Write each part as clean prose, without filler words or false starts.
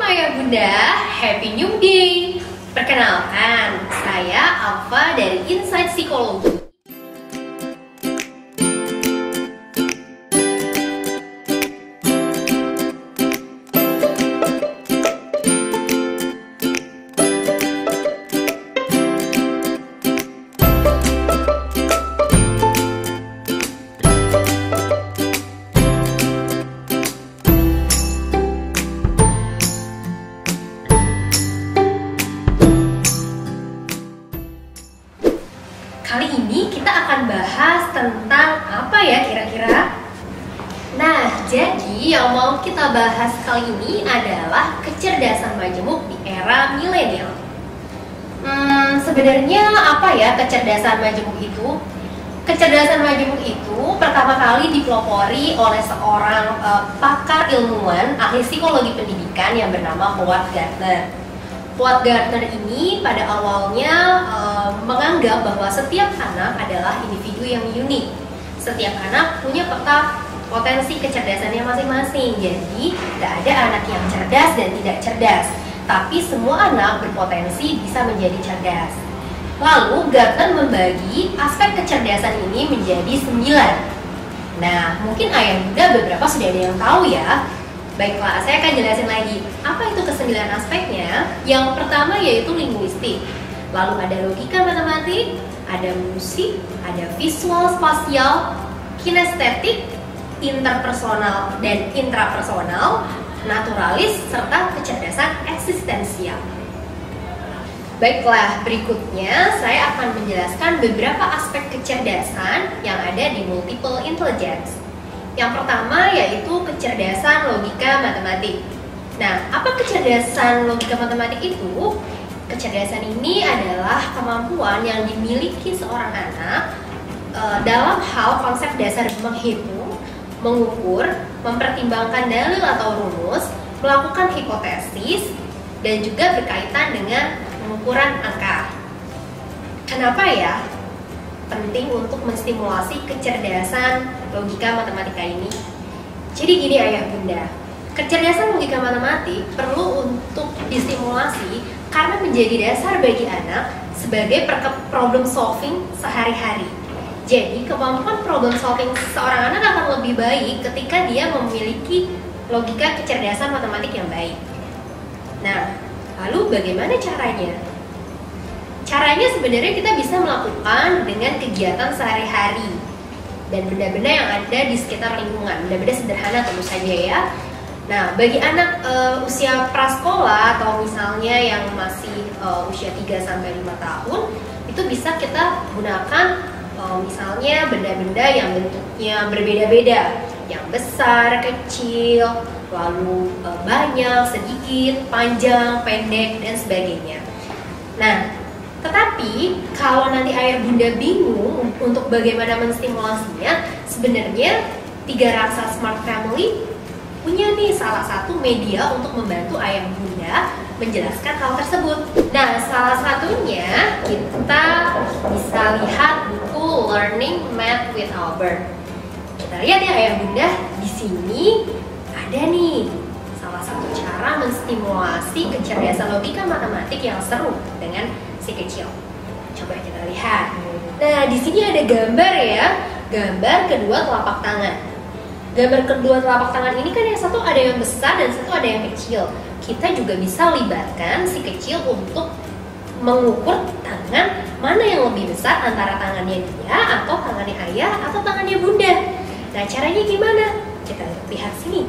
Ayah Bunda, Happy New Day. Perkenalkan, saya Alfa dari Insight Psikologi. Kali ini kita akan bahas tentang apa ya kira-kira? Nah, jadi yang mau kita bahas kali ini adalah kecerdasan majemuk di era milenial. Sebenarnya apa ya kecerdasan majemuk itu? Kecerdasan majemuk itu pertama kali dipelopori oleh seorang pakar ilmuwan ahli psikologi pendidikan yang bernama Howard Gardner. Howard Gardner ini pada awalnya menganggap bahwa setiap anak adalah individu yang unik. Setiap anak punya peta potensi kecerdasannya masing-masing. Jadi, tidak ada anak yang cerdas dan tidak cerdas. Tapi semua anak berpotensi bisa menjadi cerdas. Lalu, Gardner membagi aspek kecerdasan ini menjadi 9. Nah, mungkin ayah bunda beberapa sudah ada yang tahu ya. Baiklah, saya akan jelasin lagi. Apa itu ke-9 aspeknya? Yang pertama yaitu linguistik. Lalu ada logika matematik, ada musik, ada visual spasial, kinestetik, interpersonal dan intrapersonal, naturalis, serta kecerdasan eksistensial. Baiklah, berikutnya saya akan menjelaskan beberapa aspek kecerdasan yang ada di multiple intelligence. Yang pertama yaitu kecerdasan logika matematik. Nah, apa kecerdasan logika matematik itu? Kecerdasan ini adalah kemampuan yang dimiliki seorang anak dalam hal konsep dasar menghitung, mengukur, mempertimbangkan dalil atau rumus, melakukan hipotesis, dan juga berkaitan dengan pengukuran angka. Kenapa ya penting untuk menstimulasi kecerdasan logika matematika ini? Jadi gini ayah bunda, kecerdasan logika matematik perlu untuk distimulasi karena menjadi dasar bagi anak sebagai problem solving sehari-hari. Jadi kemampuan problem solving seorang anak akan lebih baik ketika dia memiliki logika kecerdasan matematik yang baik. Nah, lalu bagaimana caranya? Caranya sebenarnya kita bisa melakukan dengan kegiatan sehari-hari dan benda-benda yang ada di sekitar lingkungan. Benda-benda sederhana tentu saja ya. Nah, bagi anak usia prasekolah atau misalnya yang masih usia 3-5 tahun, itu bisa kita gunakan misalnya benda-benda yang bentuknya berbeda-beda, yang besar, kecil, lalu banyak, sedikit, panjang, pendek, dan sebagainya. Nah, tetapi kalau nanti ayah bunda bingung untuk bagaimana menstimulasinya, sebenarnya 3 Raksa Smart Family punya nih salah satu media untuk membantu ayah bunda menjelaskan hal tersebut. Nah, salah satunya kita bisa lihat buku Learning Math with Albert. Kita lihat ya ayah bunda, di sini ada nih salah satu cara menstimulasi kecerdasan logika matematik yang seru dengan si kecil. Coba kita lihat. Nah, di sini ada gambar ya, gambar kedua telapak tangan. Gambar kedua telapak tangan ini kan yang satu ada yang besar dan satu ada yang kecil. Kita juga bisa libatkan si kecil untuk mengukur tangan mana yang lebih besar antara tangannya dia atau tangannya ayah atau tangannya bunda. Nah, caranya gimana? Kita lihat sini.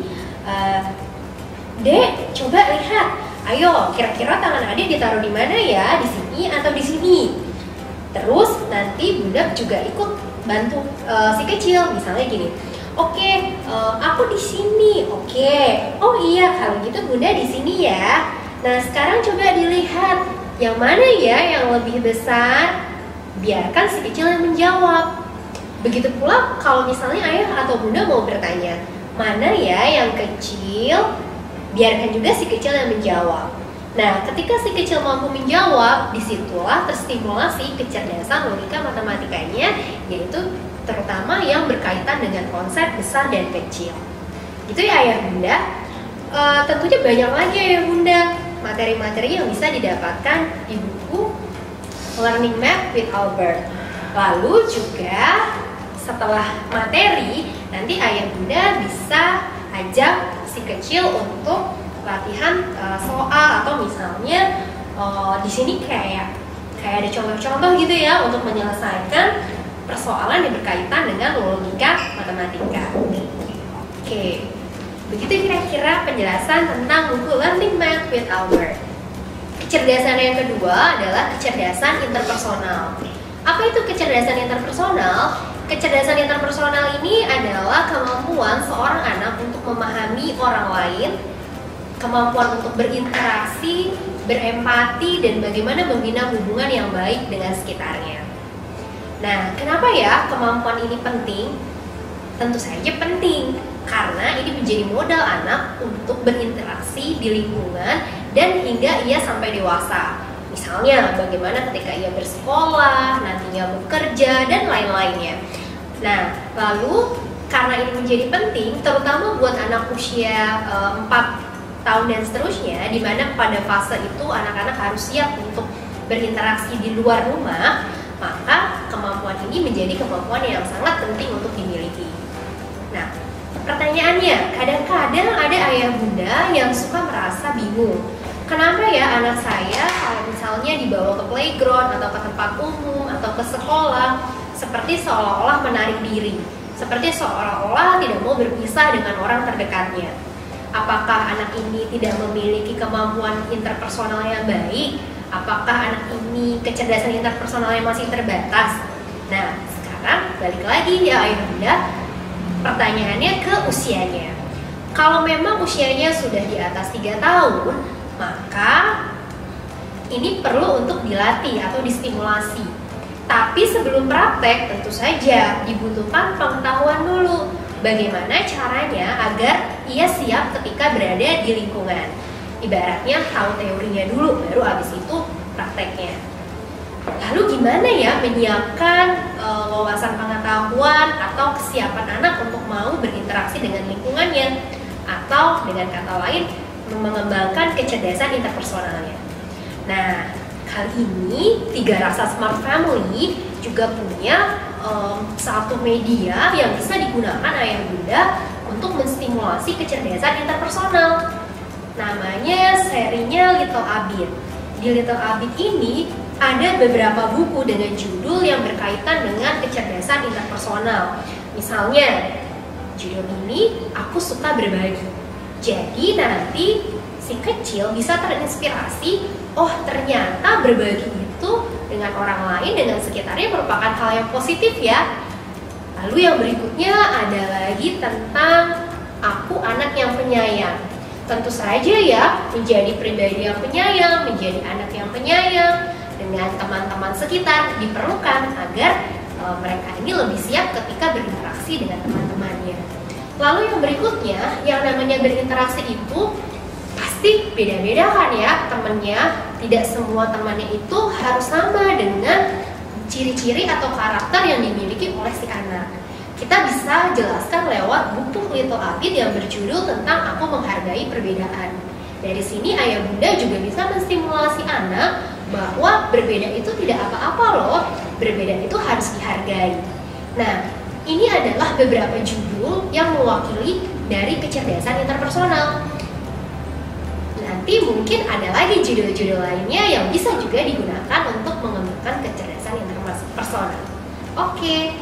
Dek, coba lihat. Ayo, kira-kira tangan adik ditaruh di mana ya? Di sini atau di sini? Terus nanti bunda juga ikut bantu si kecil. Misalnya gini. Oke, aku di sini. Oke. Oh iya, kalau gitu bunda di sini ya. Nah, sekarang coba dilihat yang mana ya yang lebih besar. Biarkan si kecil yang menjawab. Begitu pula kalau misalnya ayah atau bunda mau bertanya, mana ya yang kecil? Biarkan juga si kecil yang menjawab. Nah, ketika si kecil mampu menjawab, disitulah terstimulasi kecerdasan logika matematikanya, yaitu terutama yang berkaitan dengan konsep besar dan kecil. Gitu ya ayah bunda. Tentunya banyak lagi ya Bunda materi-materi yang bisa didapatkan di buku Learning Math with Albert. Lalu juga setelah materi, nanti ayah Bunda bisa ajak si kecil untuk latihan soal, atau misalnya di sini kayak ada contoh-contoh gitu ya untuk menyelesaikan persoalan yang berkaitan dengan logika matematika. Oke, begitu kira-kira penjelasan tentang buku Learning Math with Albert. Kecerdasan yang kedua adalah kecerdasan interpersonal. Apa itu kecerdasan interpersonal? Kecerdasan interpersonal ini adalah kemampuan seorang anak untuk memahami orang lain, kemampuan untuk berinteraksi, berempati, dan bagaimana membina hubungan yang baik dengan sekitarnya. Nah, kenapa ya kemampuan ini penting? Tentu saja penting, karena ini menjadi modal anak untuk berinteraksi di lingkungan dan hingga ia sampai dewasa. Misalnya, bagaimana ketika ia bersekolah, nantinya bekerja, dan lain-lainnya. Nah, lalu karena ini menjadi penting, terutama buat anak usia 4 tahun dan seterusnya, di mana pada fase itu anak-anak harus siap untuk berinteraksi di luar rumah, maka kemampuan ini menjadi kemampuan yang sangat penting untuk dimiliki. Nah, pertanyaannya, kadang-kadang ada ayah bunda yang suka merasa bingung. Kenapa ya anak saya kalau misalnya dibawa ke playground atau ke tempat umum atau ke sekolah seperti seolah-olah menarik diri, seperti seolah-olah tidak mau berpisah dengan orang terdekatnya. Apakah anak ini tidak memiliki kemampuan interpersonal yang baik? Apakah anak ini kecerdasan interpersonalnya masih terbatas? Nah, sekarang balik lagi ya ayah bunda, pertanyaannya ke usianya. Kalau memang usianya sudah di atas 3 tahun, maka ini perlu untuk dilatih atau distimulasi. Tapi sebelum praktek tentu saja dibutuhkan pengetahuan dulu bagaimana caranya agar ia siap ketika berada di lingkungan. Ibaratnya tahu teorinya dulu, baru habis itu prakteknya. Lalu gimana ya menyiapkan wawasan pengetahuan atau kesiapan anak untuk mau berinteraksi dengan lingkungannya, atau dengan kata lain mengembangkan kecerdasan interpersonalnya. Nah, kali ini 3 Rasa Smart Family juga punya satu media yang bisa digunakan ayah bunda untuk menstimulasi kecerdasan interpersonal. Namanya serinya Little Abid. Di Little Abid ini ada beberapa buku dengan judul yang berkaitan dengan kecerdasan interpersonal. Misalnya, judul ini Aku Suka Berbagi. Jadi nanti si kecil bisa terinspirasi, oh ternyata berbagi itu dengan orang lain, dengan sekitarnya merupakan hal yang positif ya. Lalu yang berikutnya ada lagi tentang Aku Anak Yang Penyayang. Tentu saja ya, menjadi pribadi yang penyayang, menjadi anak yang penyayang dengan teman-teman sekitar diperlukan agar mereka ini lebih siap ketika berinteraksi dengan teman-temannya. Lalu yang berikutnya, yang namanya berinteraksi itu pasti beda-beda kan ya temannya. Tidak semua temannya itu harus sama dengan ciri-ciri atau karakter yang dimiliki oleh si anak. Kita bisa jelaskan lewat buku Little Abid yang berjudul tentang Aku Menghargai Perbedaan. Dari sini ayah bunda juga bisa menstimulasi anak bahwa berbeda itu tidak apa-apa loh, berbeda itu harus dihargai. Nah, ini adalah beberapa judul yang mewakili dari kecerdasan interpersonal. Nanti mungkin ada lagi judul-judul lainnya yang bisa juga digunakan untuk mengembangkan kecerdasan interpersonal. Oke.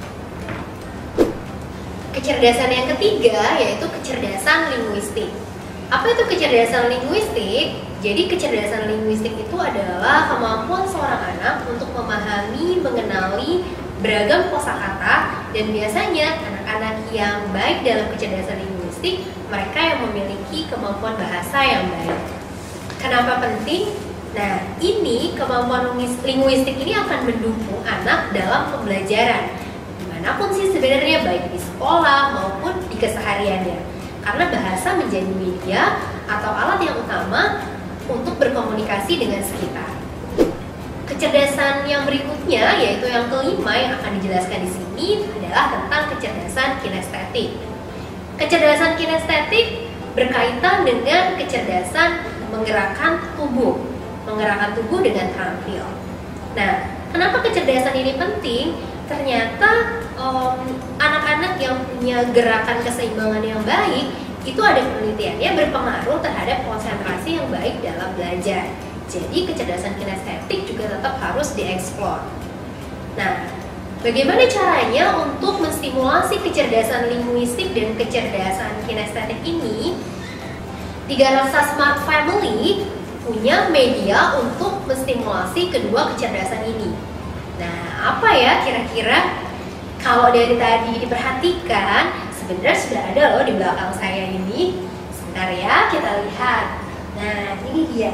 Kecerdasan yang ketiga yaitu kecerdasan linguistik. Apa itu kecerdasan linguistik? Jadi kecerdasan linguistik itu adalah kemampuan seorang anak untuk memahami, mengenali beragam kosakata, dan biasanya anak-anak yang baik dalam kecerdasan linguistik mereka yang memiliki kemampuan bahasa yang baik. Kenapa penting? Nah, ini kemampuan linguistik ini akan mendukung anak dalam pembelajaran dimanapun sih sebenarnya, baik di sekolah maupun di kesehariannya, karena bahasa menjadi media atau alat yang utama untuk berkomunikasi dengan sekitar. Kecerdasan yang berikutnya, yaitu yang kelima yang akan dijelaskan di sini, adalah tentang kecerdasan kinestetik. Kecerdasan kinestetik berkaitan dengan kecerdasan menggerakkan tubuh dengan terampil. Nah, kenapa kecerdasan ini penting? Ternyata anak-anak yang punya gerakan keseimbangan yang baik itu ada penelitiannya berpengaruh terhadap konsentrasi yang baik dalam belajar. Jadi kecerdasan kinestetik juga tetap harus dieksplor. Nah, bagaimana caranya untuk menstimulasi kecerdasan linguistik dan kecerdasan kinestetik ini? Tiga Raksa Smart Family punya media untuk menstimulasi kedua kecerdasan ini. Nah, apa ya kira-kira? Kalau dari tadi diperhatikan, sebenarnya sudah ada loh di belakang saya ini. Sebentar ya, kita lihat. Nah, ini dia.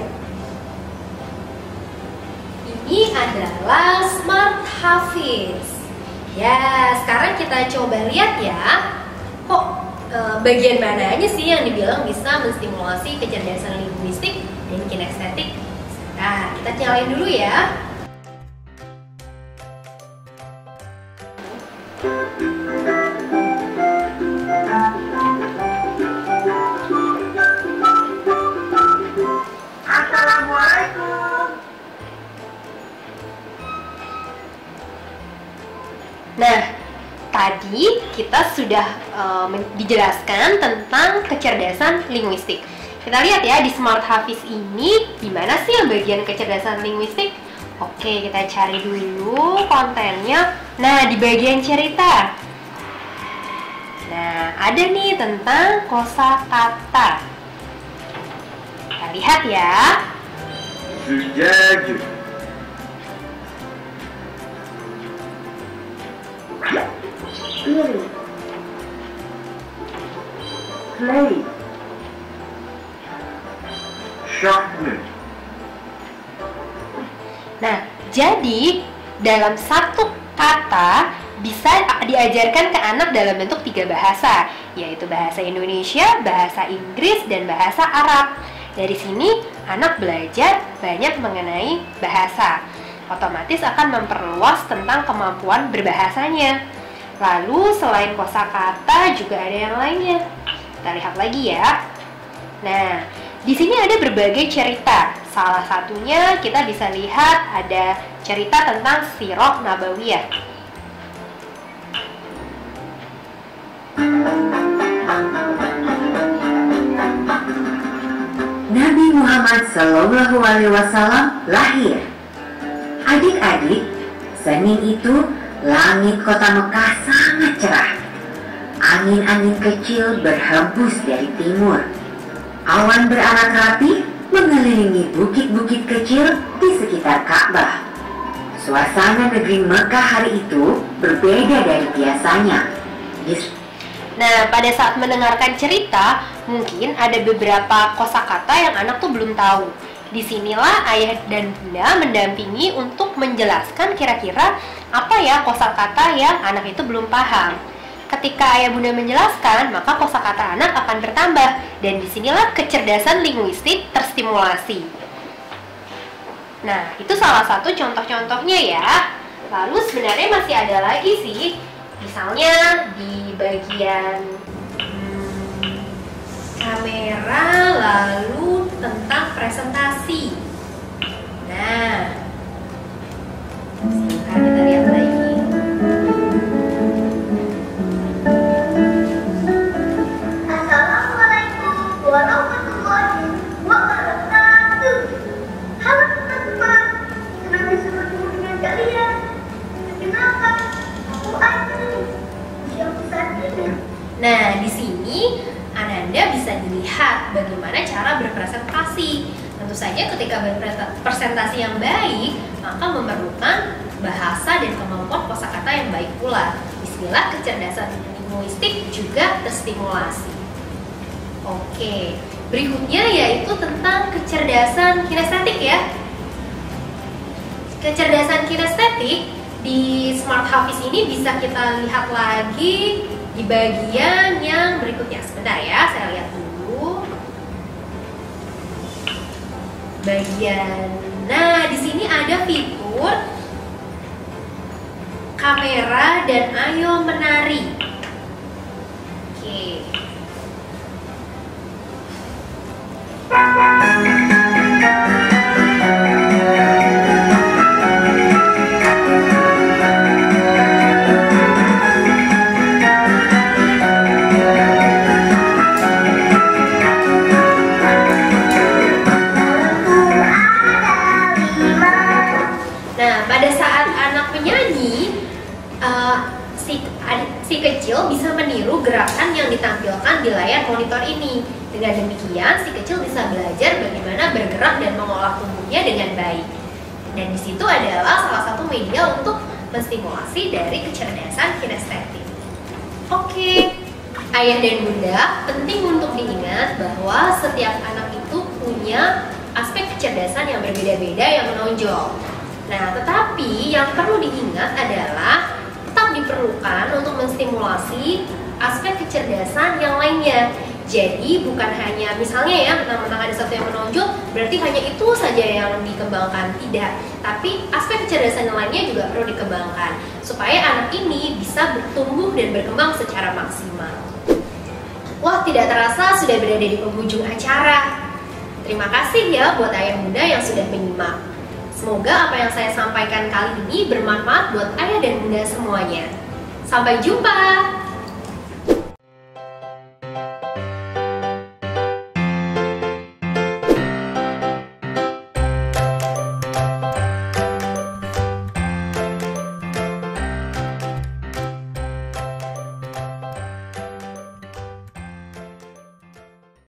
Ini adalah Smart Hafiz. Ya, sekarang kita coba lihat ya. Kok bagian mana aja sih yang dibilang bisa menstimulasi kecerdasan linguistik dan kinestetik? Nah, kita nyalain dulu ya. Nah, tadi kita sudah dijelaskan tentang kecerdasan linguistik. Kita lihat ya di Smart Hafiz ini, gimana sih yang bagian kecerdasan linguistik? Oke, kita cari dulu kontennya. Nah, di bagian cerita. Nah, ada nih tentang kosakata. Kita lihat ya. زجاج Spirit, play, شحن Nah, jadi dalam satu kata bisa diajarkan ke anak dalam bentuk 3 bahasa, yaitu bahasa Indonesia, bahasa Inggris, dan bahasa Arab. Dari sini, anak belajar banyak mengenai bahasa. Otomatis akan memperluas tentang kemampuan berbahasanya. Lalu, selain kosakata juga ada yang lainnya. Kita lihat lagi ya. Nah, di sini ada berbagai cerita. Salah satunya kita bisa lihat ada cerita tentang Sirah Nabawiyah. Nabi Muhammad Shallallahu Alaihi Wasallam lahir. Adik-adik, Senin itu langit kota Mekah sangat cerah. Angin-angin kecil berhembus dari timur. Awan berarak rapi mengelilingi bukit-bukit kecil di sekitar Ka'bah. Suasana negeri Mekah hari itu berbeda dari biasanya. Nah, pada saat mendengarkan cerita, mungkin ada beberapa kosakata yang anak tuh belum tahu. Disinilah ayah dan bunda mendampingi untuk menjelaskan kira-kira apa ya kosakata yang anak itu belum paham. Ketika ayah bunda menjelaskan, maka kosakata anak akan bertambah, dan disinilah kecerdasan linguistik terstimulasi. Nah, itu salah satu contoh-contohnya ya. Lalu sebenarnya masih ada lagi sih. Misalnya di bagian kamera, lalu tentang presentasi. Nah, sebentar kita lihat lagi. Assalamualaikum warahmatullahi wabarakatuh. Halo teman-teman, senang bisa bertemu dengan kalian. Kenalkan, aku Aini. Siapa saja? Nah, di sini Ananda bisa dilihat bagaimana cara berpresentasi. Tentu saja ketika berpresentasi yang baik, maka memerlukan bahasa dan kemampuan kosakata yang baik pula. Disinilah kecerdasan linguistik juga terstimulasi. Oke, berikutnya yaitu tentang kecerdasan kinestetik ya. Kecerdasan kinestetik di Smart Hafiz ini bisa kita lihat lagi di bagian yang berikutnya. Sebentar ya, saya lihat dulu. Nah, di sini ada fitur kamera dan ayo menari. Oke. Si kecil bisa meniru gerakan yang ditampilkan di layar monitor ini. Dengan demikian, si kecil bisa belajar bagaimana bergerak dan mengolah tubuhnya dengan baik. Dan di situ adalah salah satu media untuk menstimulasi dari kecerdasan kinestetik. Oke, ayah dan bunda, penting untuk diingat bahwa setiap anak itu punya aspek kecerdasan yang berbeda-beda yang menonjol. Nah, tetapi yang perlu diingat adalah tetap diperlukan untuk menstimulasi aspek kecerdasan yang lainnya. Jadi bukan hanya misalnya ya mentang-mentang ada satu yang menonjol berarti hanya itu saja yang dikembangkan, tidak. Tapi aspek kecerdasan yang lainnya juga perlu dikembangkan supaya anak ini bisa bertumbuh dan berkembang secara maksimal. Wah, tidak terasa sudah berada di penghujung acara. Terima kasih ya buat ayah bunda yang sudah menyimak. Semoga apa yang saya sampaikan kali ini bermanfaat buat ayah dan bunda semuanya. Sampai jumpa!